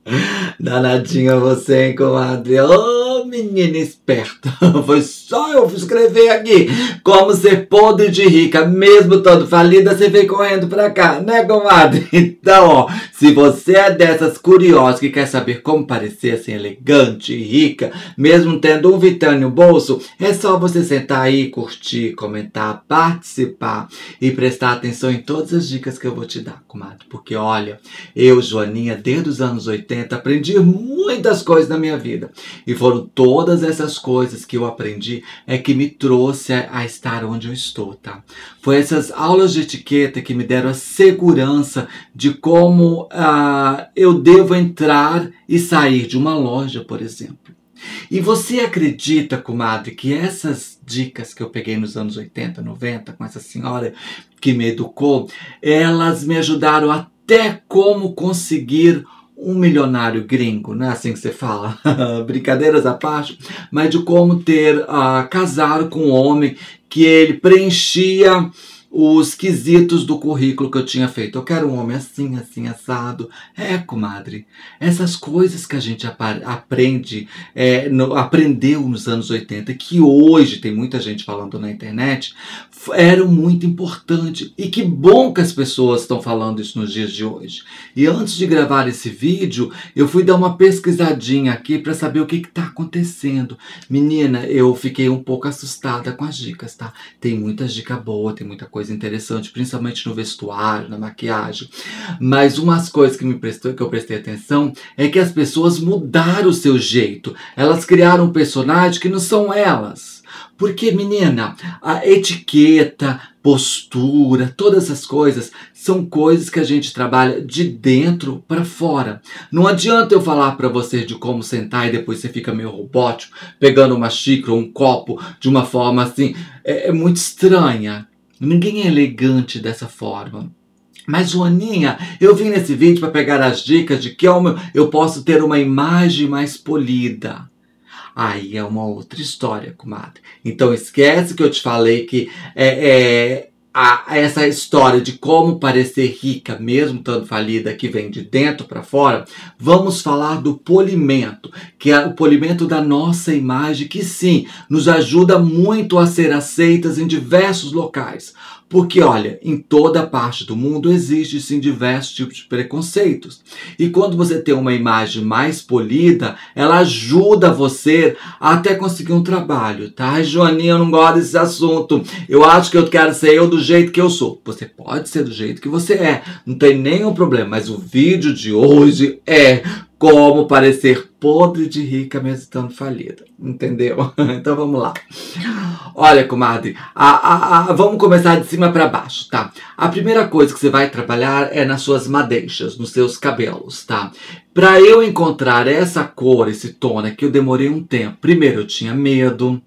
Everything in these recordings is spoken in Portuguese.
Danadinha você, hein, comadre? Ô, menina esperta. Foi só eu escrever aqui como ser podre de rica, mesmo todo falida, você veio correndo pra cá, né, comadre? Então, ó, se você é dessas curiosas que quer saber como parecer assim elegante e rica, mesmo tendo um vitão no bolso, é só você sentar aí, curtir, comentar, participar e prestar atenção em todas as dicas que eu vou te dar, comadre. Porque, olha, eu, Joaninha, desde os anos 80, aprendi muitas coisas na minha vida. E foram todas essas coisas que eu aprendi que me trouxe a estar onde eu estou, tá? Foi essas aulas de etiqueta que me deram a segurança de como eu devo entrar e sair de uma loja, por exemplo. E você acredita, comadre, que essas dicas que eu peguei nos anos 80, 90, com essa senhora que me educou, elas me ajudaram até como conseguir um milionário gringo, não é assim que você fala? Brincadeiras à parte, mas de como casar com um homem que ele preenchia os quesitos do currículo que eu tinha feito. Eu quero um homem assim, assim, assado. Comadre, essas coisas que a gente aprende, aprendeu nos anos 80, que hoje tem muita gente falando na internet, eram muito importantes. E que bom que as pessoas estão falando isso nos dias de hoje. E antes de gravar esse vídeo, eu fui dar uma pesquisadinha aqui para saber o que está acontecendo. Menina, eu fiquei um pouco assustada com as dicas, tá? Tem muita dica boa, tem muita coisa interessante, principalmente no vestuário, na maquiagem. Mas umas coisas que eu prestei atenção é que as pessoas mudaram o seu jeito. Elas criaram um personagem que não são elas. Porque, menina, a etiqueta, postura, todas essas coisas são coisas que a gente trabalha de dentro para fora. Não adianta eu falar para você de como sentar e depois você fica meio robótico, pegando uma xícara ou um copo de uma forma assim, muito estranha. Ninguém é elegante dessa forma. Mas, Joaninha, eu vim nesse vídeo para pegar as dicas de que eu posso ter uma imagem mais polida. Aí é uma outra história, comadre. Então esquece que eu te falei que essa história de como parecer rica, mesmo estando falida, que vem de dentro para fora. Vamos falar do polimento, que é o polimento da nossa imagem, que sim, nos ajuda muito a ser aceitas em diversos locais. Porque, olha, em toda parte do mundo existe sim diversos tipos de preconceitos. E quando você tem uma imagem mais polida, ela ajuda você a até conseguir um trabalho, tá? Ai, Joaninha, eu não gosto desse assunto. Eu acho que eu quero ser eu do jeito que eu sou. Você pode ser do jeito que você é, não tem nenhum problema. Mas o vídeo de hoje é como parecer podre de rica mesmo estando falida. Entendeu? Então vamos lá. Olha, comadre, vamos começar de cima para baixo, tá? A primeira coisa que você vai trabalhar é nas suas madeixas, nos seus cabelos, tá? Para eu encontrar essa cor, esse tom aqui, eu demorei um tempo. Primeiro eu tinha medo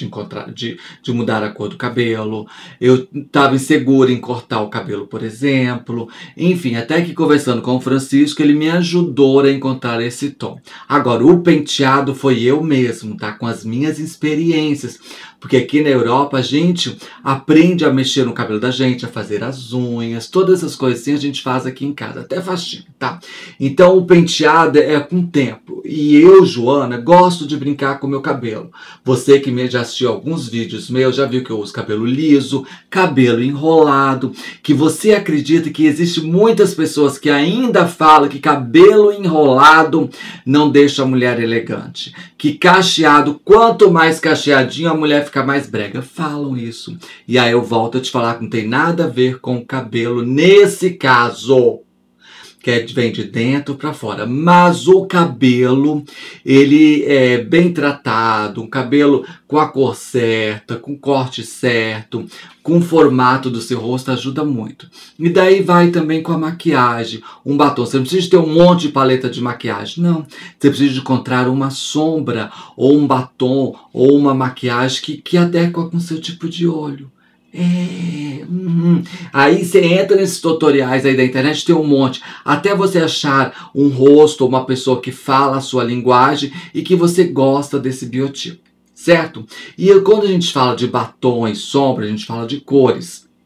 de mudar a cor do cabelo, eu estava insegura em cortar o cabelo, por exemplo. Enfim, até que conversando com o Francisco, ele me ajudou a encontrar esse tom. Agora, o penteado foi eu mesmo, tá? Com as minhas experiências. Porque aqui na Europa a gente aprende a mexer no cabelo da gente, a fazer as unhas, todas essas coisas assim a gente faz aqui em casa, até faxina, tá? Então o penteado é com o tempo. E eu, Joana, gosto de brincar com o meu cabelo. Você que já assistiu alguns vídeos meus, já viu que eu uso cabelo liso, cabelo enrolado, que você acredita que existe muitas pessoas que ainda falam que cabelo enrolado não deixa a mulher elegante. Que cacheado, quanto mais cacheadinho a mulher fica mais brega. Falam isso. E aí eu volto a te falar que não tem nada a ver com o cabelo nesse caso. Que vem de dentro para fora. Mas o cabelo, ele é bem tratado, um cabelo com a cor certa, com o corte certo, com o formato do seu rosto ajuda muito. E daí vai também com a maquiagem, um batom. Você não precisa ter um monte de paleta de maquiagem, não. Você precisa encontrar uma sombra, ou um batom, ou uma maquiagem que adequa com o seu tipo de olho. Aí você entra nesses tutoriais aí da internet, tem um monte, até você achar um rosto ou uma pessoa que fala a sua linguagem e que você gosta desse biotipo, certo? E quando a gente fala de batom e sombra, a gente fala de cores.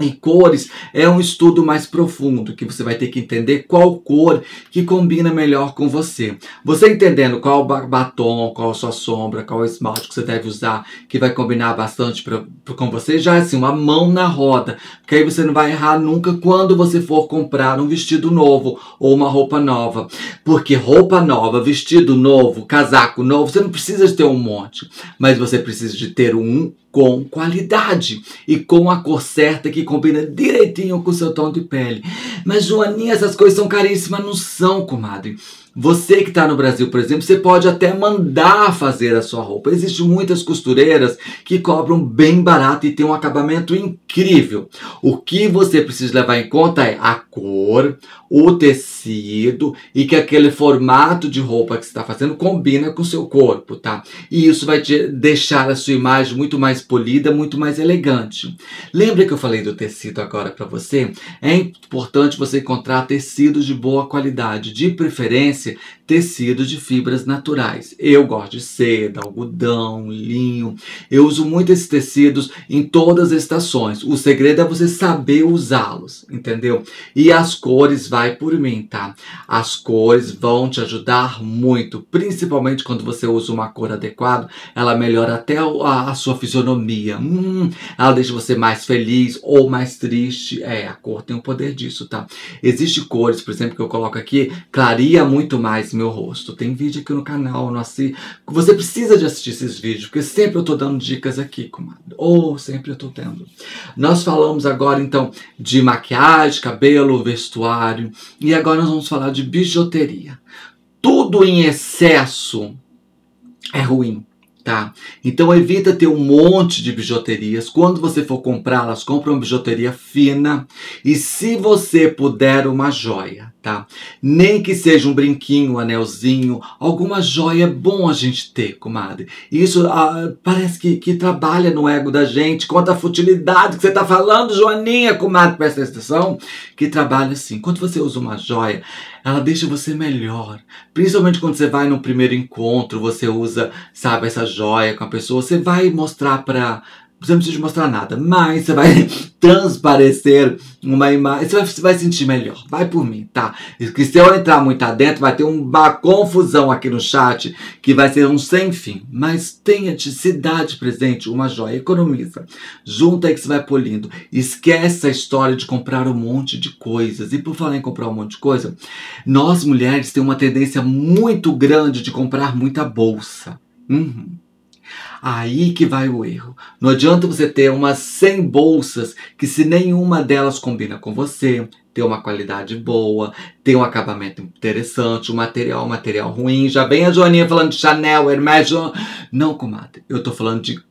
E cores é um estudo mais profundo, que você vai ter que entender qual cor que combina melhor com você. Você entendendo qual batom, qual a sua sombra, qual esmalte que você deve usar, que vai combinar bastante com você, já é assim, uma mão na roda. Porque aí você não vai errar nunca quando você for comprar um vestido novo ou uma roupa nova. Porque roupa nova, vestido novo, casaco novo, você não precisa de ter um monte, mas você precisa de ter um com qualidade e com a cor certa que combina direitinho com o seu tom de pele. Mas, Joaninha, essas coisas são caríssimas. Não são, comadre. Você que está no Brasil, por exemplo, você pode até mandar fazer a sua roupa. Existem muitas costureiras que cobram bem barato e tem um acabamento incrível. O que você precisa levar em conta é a cor, o tecido e que aquele formato de roupa que você está fazendo combina com o seu corpo, tá? E isso vai te deixar a sua imagem muito mais polida, muito mais elegante. Lembra que eu falei do tecido agora para você? É importante você encontrar tecidos de boa qualidade, de preferência tecidos de fibras naturais. Eu gosto de seda, algodão, linho. Eu uso muito esses tecidos em todas as estações. O segredo é você saber usá-los, entendeu? E as cores vai por mim, tá? As cores vão te ajudar muito, principalmente quando você usa uma cor adequada, ela melhora até a sua fisionomia. Ela deixa você mais feliz ou mais triste. A cor tem o poder disso, tá? Existem cores, por exemplo, que eu coloco aqui, clareia muito mais meu rosto. Tem vídeo aqui no canal, você precisa de assistir esses vídeos, porque sempre eu tô dando dicas aqui, comadre. Sempre eu tô tendo. Nós falamos agora, então, de maquiagem, cabelo, vestuário, e agora nós vamos falar de bijuteria. Tudo em excesso é ruim. Tá? Então evita ter um monte de bijuterias. Quando você for comprá-las, compra uma bijuteria fina. E se você puder, uma joia, tá? Nem que seja um brinquinho, um anelzinho, alguma joia é bom a gente ter, comadre. Isso parece que trabalha no ego da gente. Quanta futilidade que você tá falando, Joaninha, comadre, presta atenção. Que trabalha assim. Quando você usa uma joia, ela deixa você melhor. Principalmente quando você vai no primeiro encontro, você usa, sabe, essa joia com a pessoa, você vai mostrar você não precisa mostrar nada, mas você vai transparecer uma imagem, você vai sentir melhor. Vai por mim, tá? Que se eu entrar muito adentro, vai ter uma confusão aqui no chat, que vai ser um sem fim. Mas se dá de presente uma joia, economiza. Junta aí que você vai polindo. Esquece a história de comprar um monte de coisas. E por falar em comprar um monte de coisa, nós mulheres temos uma tendência muito grande de comprar muita bolsa. Aí que vai o erro. Não adianta você ter umas 100 bolsas que se nenhuma delas combina com você, tem uma qualidade boa, tem um acabamento interessante, um material ruim. Já vem a Joaninha falando de Chanel, Hermès. Não, comadre, eu tô falando de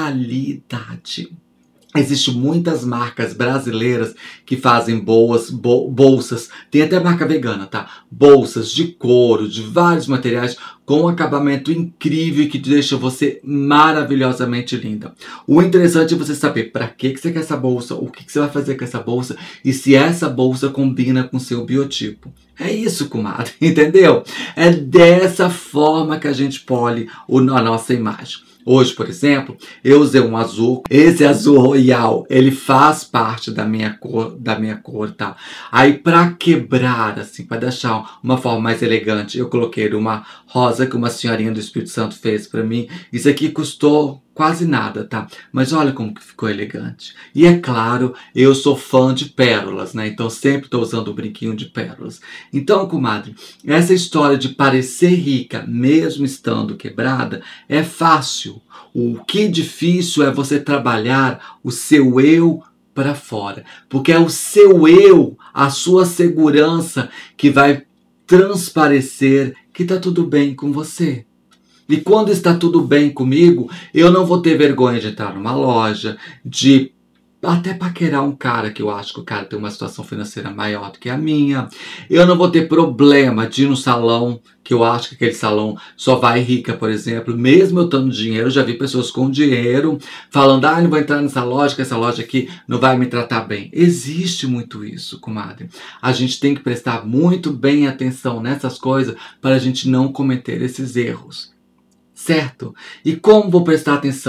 qualidade. Existem muitas marcas brasileiras que fazem boas bolsas, tem até marca vegana, tá? Bolsas de couro, de vários materiais, com um acabamento incrível que deixa você maravilhosamente linda. O interessante é você saber para que você quer essa bolsa, o que você vai fazer com essa bolsa e se essa bolsa combina com o seu biotipo. É isso, comadre, entendeu? É dessa forma que a gente pole a nossa imagem. Hoje, por exemplo, eu usei um azul. Esse azul royal, ele faz parte da minha cor, tá? Aí, pra quebrar, assim, pra deixar uma forma mais elegante, eu coloquei uma rosa que uma senhorinha do Espírito Santo fez pra mim. Isso aqui custou quase nada, tá? Mas olha como que ficou elegante. E é claro, eu sou fã de pérolas, né? Então sempre tô usando o brinquinho de pérolas. Então, comadre, essa história de parecer rica, mesmo estando quebrada, é fácil. O que é difícil é você trabalhar o seu eu para fora. Porque é o seu eu, a sua segurança, que vai transparecer que tá tudo bem com você. E quando está tudo bem comigo, eu não vou ter vergonha de entrar numa loja, de até paquerar um cara que eu acho que o cara tem uma situação financeira maior do que a minha. Eu não vou ter problema de ir no salão, que eu acho que aquele salão só vai rica, por exemplo. Mesmo eu tendo dinheiro, já vi pessoas com dinheiro falando, não vou entrar nessa loja, que essa loja aqui não vai me tratar bem. Existe muito isso, comadre. A gente tem que prestar muito bem atenção nessas coisas para a gente não cometer esses erros. Certo? E como vou prestar atenção?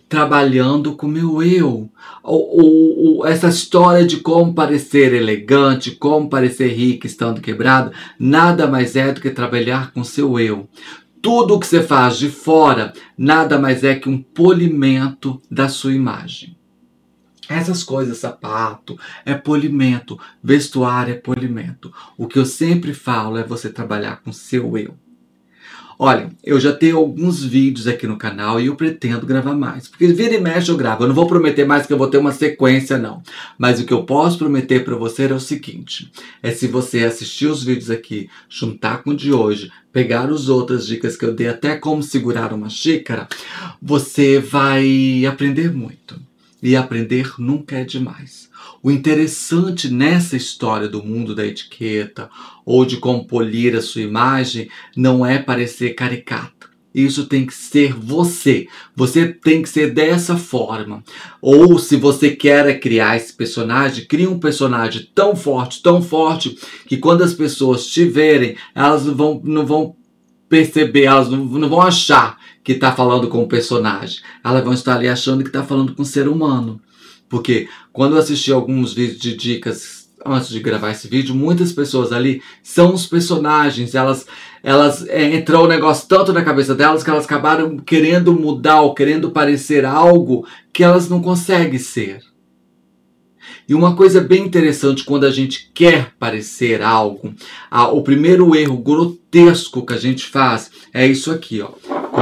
trabalhando com o meu eu. Essa história de como parecer elegante, como parecer rico estando quebrado, nada mais é do que trabalhar com o seu eu. Tudo o que você faz de fora nada mais é que um polimento da sua imagem. Essas coisas, sapato, é polimento, vestuário é polimento. O que eu sempre falo é você trabalhar com o seu eu. Olha, eu já tenho alguns vídeos aqui no canal e eu pretendo gravar mais. Porque vira e mexe eu gravo. Eu não vou prometer mais que eu vou ter uma sequência, não. Mas o que eu posso prometer para você é o seguinte. É se você assistir os vídeos aqui, juntar com o de hoje, pegar as outras dicas que eu dei, até como segurar uma xícara, você vai aprender muito. E aprender nunca é demais. O interessante nessa história do mundo da etiqueta ou de como polir a sua imagem não é parecer caricato. Isso tem que ser você. Você tem que ser dessa forma. Ou se você quer criar esse personagem, crie um personagem tão forte, que quando as pessoas te verem, elas não vão perceber, elas não vão achar que está falando com o personagem. Elas vão estar ali achando que está falando com um ser humano. Porque quando eu assisti alguns vídeos de dicas antes de gravar esse vídeo, muitas pessoas ali são os personagens. Elas entrou o negócio tanto na cabeça delas que elas acabaram querendo mudar ou querendo parecer algo que elas não conseguem ser. E uma coisa bem interessante quando a gente quer parecer algo, o primeiro erro grotesco que a gente faz é isso aqui, ó.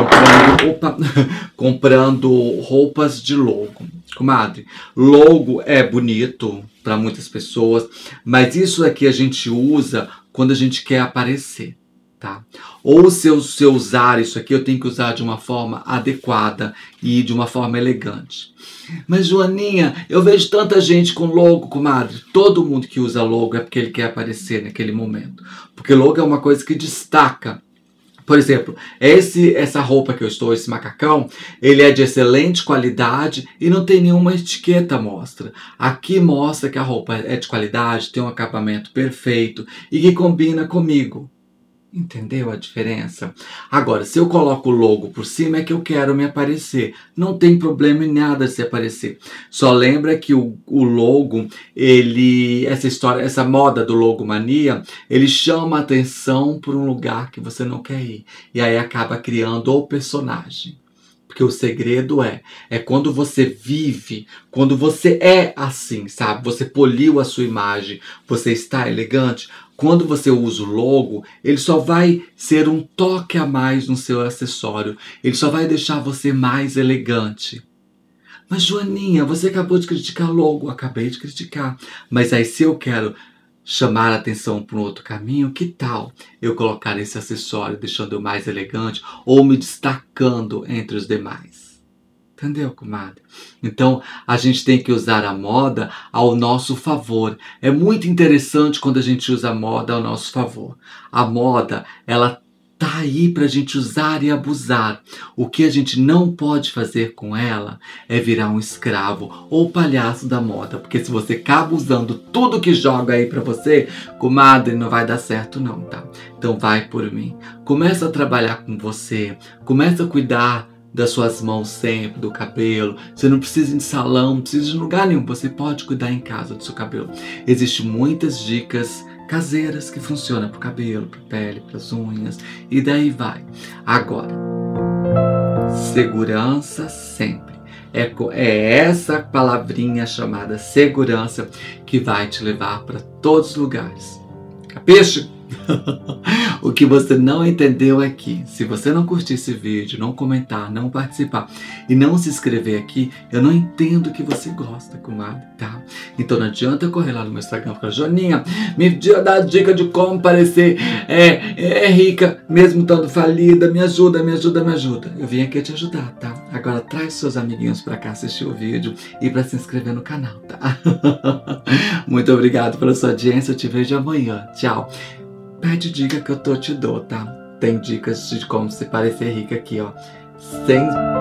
Comprando roupas de logo. Comadre, logo é bonito para muitas pessoas, mas isso aqui a gente usa quando a gente quer aparecer, tá? Ou se eu usar isso aqui, eu tenho que usar de uma forma adequada e de uma forma elegante. Mas, Joaninha, eu vejo tanta gente com logo, comadre. Todo mundo que usa logo é porque ele quer aparecer naquele momento. Porque logo é uma coisa que destaca. Por exemplo, essa roupa que eu estou, esse macacão, ele é de excelente qualidade e não tem nenhuma etiqueta mostra. Aqui mostra que a roupa é de qualidade, tem um acabamento perfeito e que combina comigo. Entendeu a diferença? Agora, se eu coloco o logo por cima, é que eu quero me aparecer. Não tem problema em nada se aparecer. Só lembra que o logo, essa moda do logomania, ele chama a atenção por um lugar que você não quer ir. E aí acaba criando o personagem. Porque o segredo é quando você vive, quando você é assim, sabe? Você poliu a sua imagem, você está elegante. Quando você usa o logo, ele só vai ser um toque a mais no seu acessório. Ele só vai deixar você mais elegante. Mas, Joaninha, você acabou de criticar logo. Acabei de criticar. Mas aí, se eu quero chamar a atenção para um outro caminho, que tal eu colocar esse acessório deixando eu mais elegante ou me destacando entre os demais? Entendeu, comadre? Então, a gente tem que usar a moda ao nosso favor. É muito interessante quando a gente usa a moda ao nosso favor. A moda, ela tá aí pra gente usar e abusar. O que a gente não pode fazer com ela é virar um escravo ou palhaço da moda. Porque se você acaba usando tudo que joga aí pra você, comadre, não vai dar certo não, tá? Então vai por mim. Começa a trabalhar com você. Começa a cuidar das suas mãos sempre, do cabelo. Você não precisa ir em salão, não precisa ir em lugar nenhum. Você pode cuidar em casa do seu cabelo. Existem muitas dicas caseiras que funcionam para o cabelo, para a pele, para as unhas. E daí vai. Agora, segurança sempre. É essa palavrinha chamada segurança que vai te levar para todos os lugares. Capiche? O que você não entendeu aqui, se você não curtir esse vídeo, não comentar, não participar e não se inscrever aqui, eu não entendo que você gosta, comadre, tá? Então não adianta correr lá no meu Instagram e falar, Joaninha, me dá dica de como parecer rica, mesmo estando falida, me ajuda. Eu vim aqui te ajudar, tá? Agora traz seus amiguinhos pra cá assistir o vídeo e pra se inscrever no canal, tá? Muito obrigado pela sua audiência, eu te vejo amanhã. Tchau. Pede dica que eu te dou, tá? Tem dicas de como se parecer rica aqui, ó. Sem